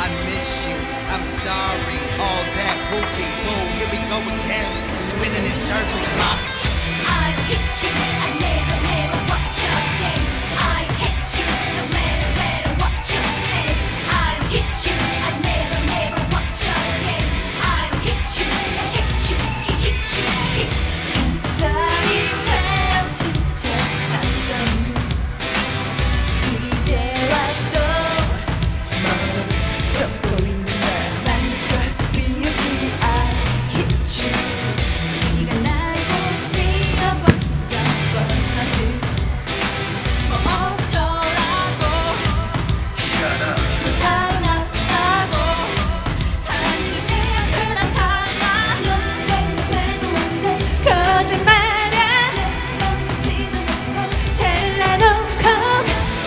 miss you. I'm sorry, all that whoop-de-boo. Here we go again, spinning in circles, ma. I hit you, I never watch your game. I hit you, no matter what you say. I hit you, I never watch your game. I hit you, I hit you, hit you, hit. 간단히 헤어진 척한 건 이제와 또 멀어서 보이는 너만과 비우지 I hit you. 네가 날 못 뛰어봤던 뻔하지 뭐 어쩌라고 뭐 잘났다고 다시 내 앞에 나타나 넌 내 거짓말이야 내 찢어놓고 잘라놓고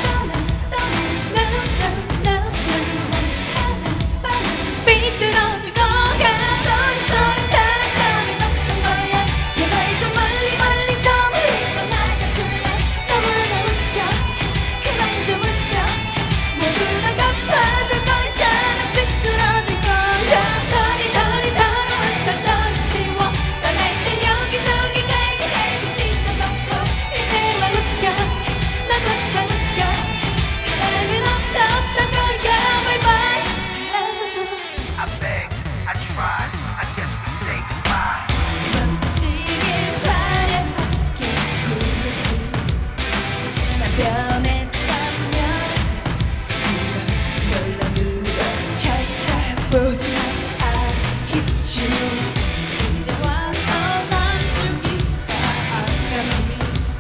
삐뚤어질 거야 쏘리 사랑감이 없던 거야 제발 좀 멀리 좀 흘리고 나가줄래 너무나 웃겨 그만 좀 웃겨 모두 다 갚아줄 거야 난 삐뚤어질 거야 더러운 상처를 치워 떠날 땐 여기저기 갈기 찢어놓고 이제와 웃겨 나도 참 웃겨 사랑은 없었던 거야 바이바이 사라져줘 I begged, I tried, I guess we say goodbye. 멋지게 화려하게 굴렀지 난 변했다면 놀라 눈으로 쳐다보지 I hit you 이제 와서 난 죽이다 아까니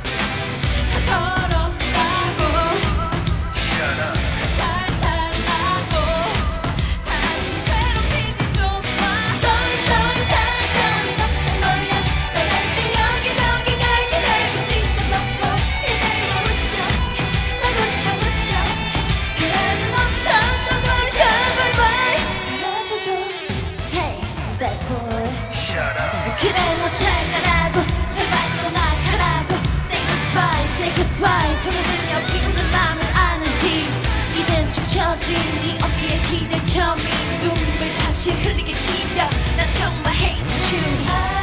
더럽다고 Shut up. 잘 살라고 다시 괴롭히지 좀마 쏘리 사랑감이 없던 거야 떠날 땐 여기저기 갈기 찢어놓고 이제와 웃겨 나도 참 웃겨 사랑은 없었던 거야 바이바이 사라져줘 Hey bad boy Shut up. 그래 너 잘 가라고 제발 떠나가라고 Say goodbye 손을 들며 비우는 맘을 아는지 이젠 축 처진 네 어깨에 기대 처음인 눈물 다시 흘리기 싫어 난 정말 hate you